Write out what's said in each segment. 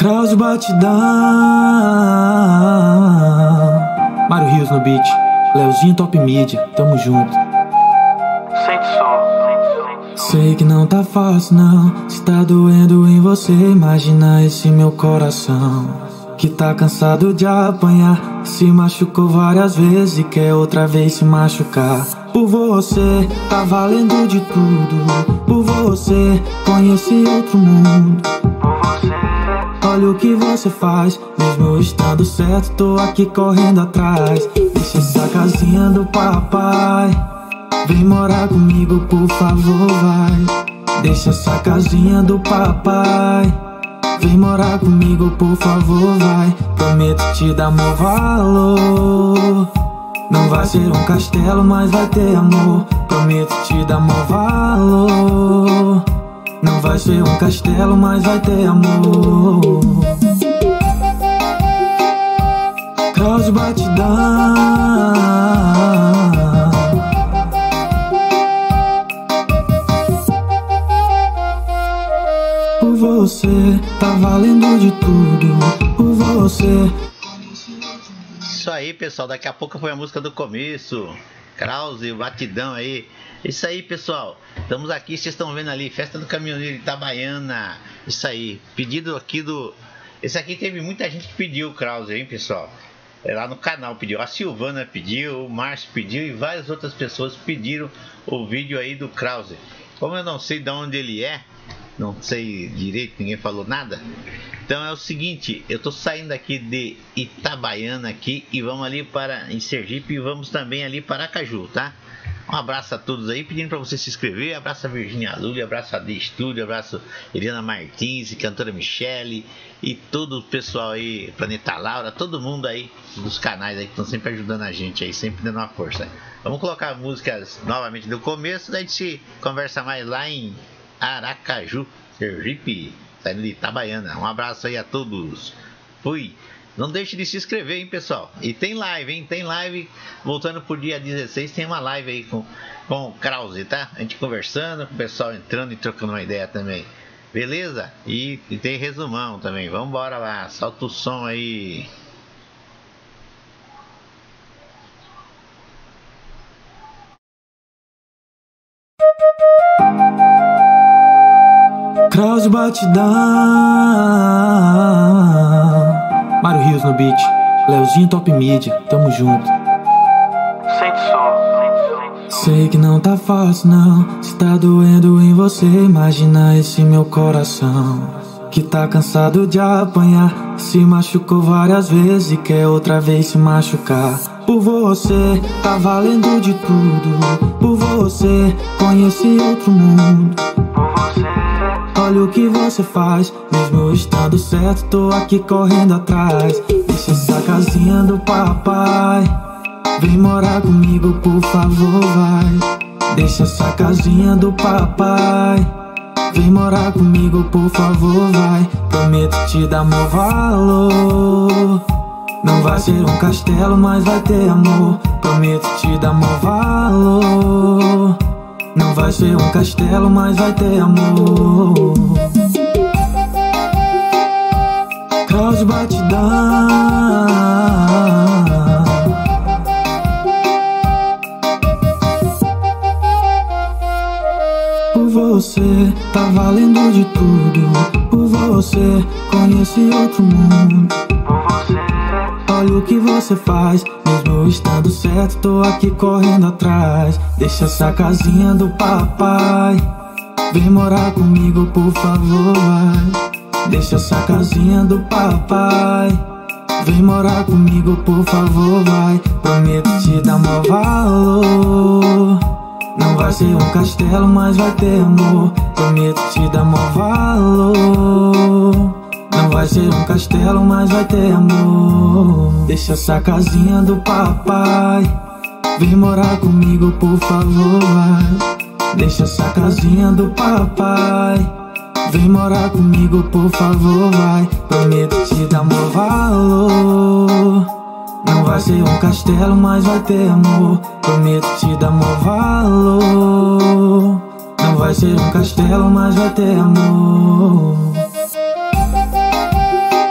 Krause batidão, Mário Rios no beat, Leozinho Top Media, tamo junto. Sente som. Sei que não tá fácil não, se tá doendo em você, imagina esse meu coração que tá cansado de apanhar, se machucou várias vezes e quer outra vez se machucar. Por você tá valendo de tudo, por você conheci outro mundo. Olha o que você faz, mesmo eu estando certo, tô aqui correndo atrás. Deixa essa casinha do papai, vem morar comigo, por favor, vai. Deixa essa casinha do papai, vem morar comigo, por favor, vai. Prometo te dar meu valor. Não vai ser um castelo, mas vai ter amor. Prometo te dar meu valor. Não vai ser um castelo, mas vai ter amor. Krause batidão, por você tá valendo de tudo, por você. Isso aí, pessoal, daqui a pouco foi a música do começo, Krause, batidão aí. Isso aí, pessoal, estamos aqui, vocês estão vendo ali, Festa do Caminhoneiro Itabaiana. Isso aí, pedido aqui do... Esse aqui teve muita gente que pediu o Krause, hein, pessoal. Lá no canal pediu, a Silvana pediu, o Márcio pediu e várias outras pessoas pediram o vídeo aí do Krause. Como eu não sei de onde ele é, não sei direito, ninguém falou nada. Então é o seguinte, eu tô saindo aqui de Itabaiana aqui e vamos ali para em Sergipe e vamos também ali para Aracaju, tá? Um abraço a todos aí, pedindo para você se inscrever. Abraço a Virgínia Lully, abraço a D Studio, abraço a Eliana Martins, cantora Michele e todo o pessoal aí, Planeta Laura, todo mundo aí dos canais aí que estão sempre ajudando a gente aí, sempre dando uma força. Vamos colocar músicas novamente do começo, daí a gente conversa mais lá em Aracaju, Sergipe, saindo de Itabaiana. Um abraço aí a todos. Fui. Não deixe de se inscrever, hein, pessoal. E tem live, hein? Tem live. Voltando pro dia 16, tem uma live aí com o Krause, tá? A gente conversando, com o pessoal entrando e trocando uma ideia também. Beleza? E tem resumão também. Vamos embora lá. Solta o som aí. Krause batidão, Mário Rios no beat, Leozinho Top Media, tamo junto. Sente som. Sei que não tá fácil não, se tá doendo em você, imagina esse meu coração que tá cansado de apanhar, se machucou várias vezes e quer outra vez se machucar. Por você tá valendo de tudo, por você conheci outro mundo. Olha o que você faz, mesmo eu estando certo, tô aqui correndo atrás. Deixa essa casinha do papai, vem morar comigo, por favor, vai. Deixa essa casinha do papai, vem morar comigo, por favor, vai. Prometo te dar meu valor. Não vai ser um castelo, mas vai ter amor. Prometo te dar meu valor. Não vai ser um castelo, mas vai ter amor. Krause batidão, por você tá valendo de tudo, por você conheci outro mundo. Olha o que você faz, mesmo eu estando certo, tô aqui correndo atrás. Deixa essa casinha do papai, vem morar comigo, por favor, vai. Deixa essa casinha do papai, vem morar comigo, por favor, vai. Prometo te dar meu valor. Não vai ser um castelo, mas vai ter amor. Prometo te dar meu valor. Não vai ser um castelo, mas vai ter amor. Deixa essa casinha do papai, vem morar comigo, por favor, vai. Deixa essa casinha do papai, vem morar comigo, por favor, vai. Prometo te dar meu valor. Não vai ser um castelo, mas vai ter amor. Prometo te dar meu valor. Não vai ser um castelo, mas vai ter amor.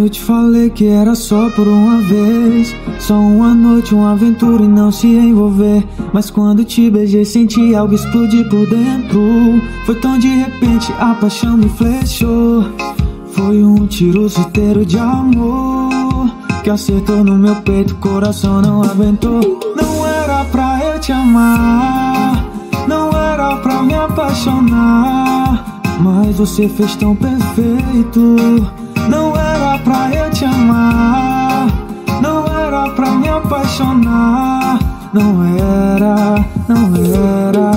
Eu te falei que era só por uma vez, só uma noite, uma aventura e não se envolver. Mas quando te beijei senti algo explodir por dentro. Foi tão de repente, a paixão me flechou. Foi um tiro certeiro de amor que acertou no meu peito, o coração não aguentou. Não era pra eu te amar, não era pra me apaixonar, mas você fez tão perfeito. Não era pra eu te amar, não era pra me apaixonar, não era, não era.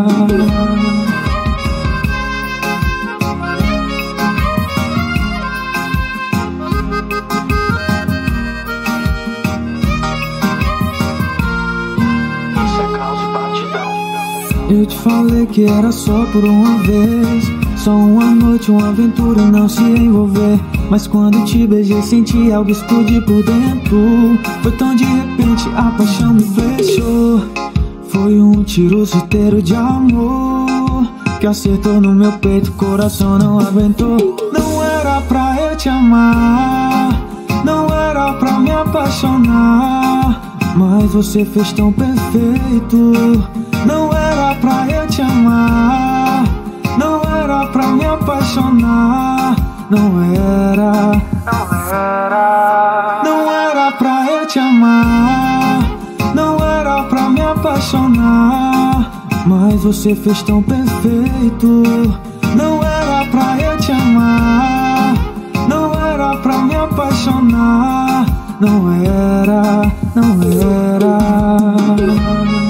Eu te falei que era só por uma vez, só uma noite, uma aventura e não se envolver. Mas quando te beijei senti algo explodir por dentro. Foi tão de repente, a paixão me flechou. Foi um tiro certeiro de amor que acertou no meu peito, o coração não aguentou. Não era pra eu te amar, não era pra me apaixonar, mas você fez tão perfeito. Não era pra eu te amar, não era pra me apaixonar, não era, não era. Não era pra eu te amar, não era pra me apaixonar, mas você fez tão perfeito. Não era pra eu te amar, não era pra me apaixonar, não era, não era.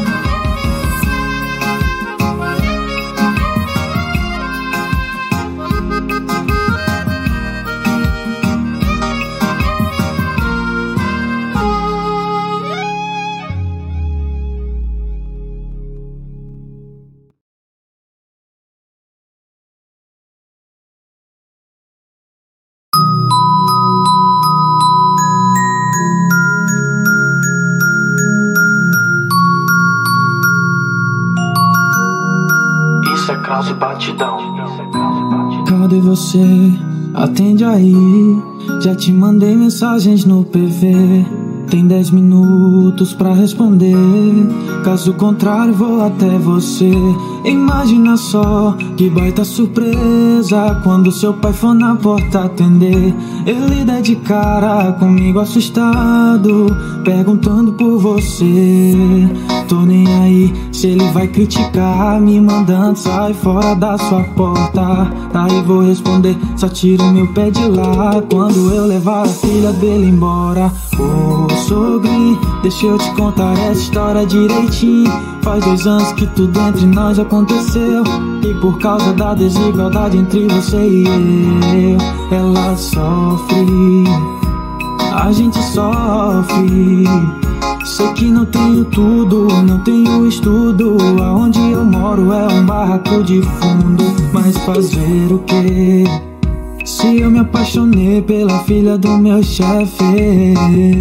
Batidão. Cadê você? Atende aí. Já te mandei mensagens no PV. Tem 10 minutos pra responder. Caso contrário vou até você. Imagina só que baita surpresa quando seu pai for na porta atender. Ele der de cara comigo assustado, perguntando por você. Tô nem aí se ele vai criticar, me mandando sair fora da sua porta. Aí vou responder, só tiro meu pé de lá quando eu levar a filha dele embora. Ô sogrinho, deixa eu te contar essa história direitinho. Faz 2 anos que tudo entre nós aconteceu, e por causa da desigualdade entre você e eu, ela sofre, a gente sofre. Sei que não tenho tudo, não tenho estudo. Aonde eu moro é um barraco de fundo. Mas fazer o quê? Se eu me apaixonei pela filha do meu chefe.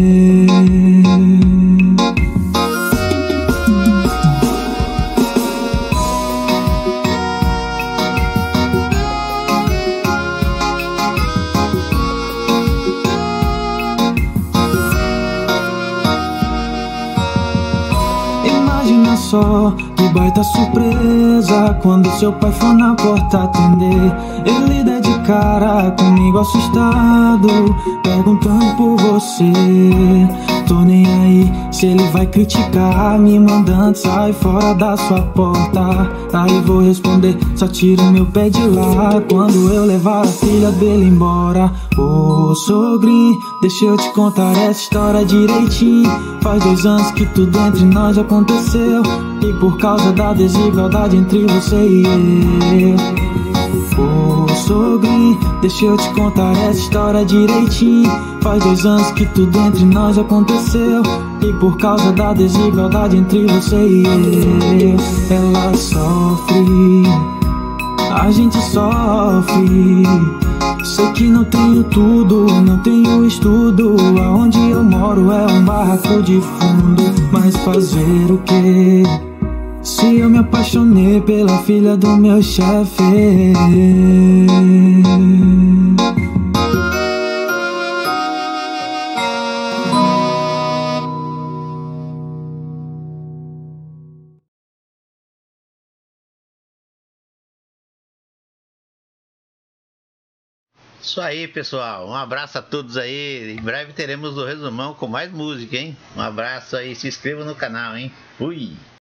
Imagina só que baita surpresa quando seu pai for na porta atender. Ele der de cara comigo assustado, perguntando por você. Tô nem aí se ele vai criticar, me mandando sair fora da sua porta. Aí vou responder, só tiro meu pé de lá quando eu levar a filha dele embora. Ô sogrinho, deixa eu te contar essa história direitinho. Faz 2 anos que tudo entre nós aconteceu, e por causa da desigualdade entre você e eu. Ô sogrinho, deixa eu te contar essa história direitinho. Faz 2 anos que tudo entre nós aconteceu, e por causa da desigualdade entre você e eu, ela sofre, a gente sofre. Sei que não tenho tudo, não tenho estudo. Aonde eu moro é um barraco de fundo. Mas fazer o quê? Se eu me apaixonei pela filha do meu chefe. Isso aí, pessoal. Um abraço a todos aí. Em breve teremos o resumão com mais música, hein? Um abraço aí. Se inscreva no canal, hein? Fui!